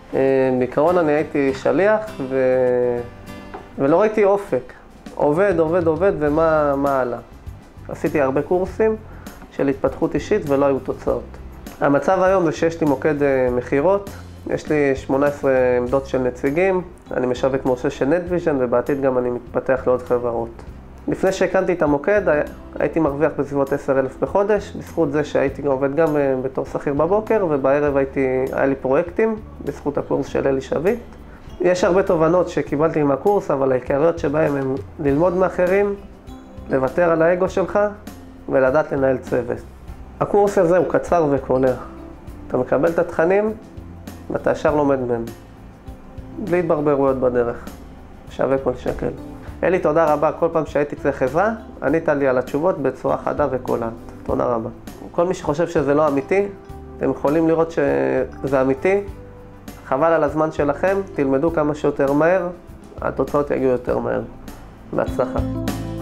בעיקרון אני הייתי שליח ולא ראיתי אופק. עובד, ומה הלאה. עשיתי הרבה קורסים של התפתחות אישית ולא היו תוצאות. המצב היום זה שיש לי מוקד מחירות, יש לי 18 עמדות של נציגים, אני משווק מורשה של נטוויז'ן ובעתיד גם אני מתפתח לעוד חברות. לפני שהקמתי את המוקד הייתי מרוויח בסביבות 10,000 בחודש, בזכות זה שהייתי עובד גם בתור שכיר בבוקר ובערב היה לי פרויקטים בזכות הקורס של אלי שביט. יש הרבה תובנות שקיבלתי עם הקורס, אבל העיקריות שבהם הם ללמוד מאחרים, לוותר על האגו שלך ולדעת לנהל צוות. הקורס הזה הוא קצר וקולע. אתה מקבל את התכנים ואתה ישר לומד מהם. בלי התברברויות בדרך. שווה כל שקל. אלי, תודה רבה. כל פעם שהייתי צריך עזרה, ענית לי על התשובות בצורה חדה וקולעת. תודה רבה. כל מי שחושב שזה לא אמיתי, אתם יכולים לראות שזה אמיתי. חבל על הזמן שלכם, תלמדו כמה שיותר מהר, התוצאות יגיעו יותר מהר. בהצלחה.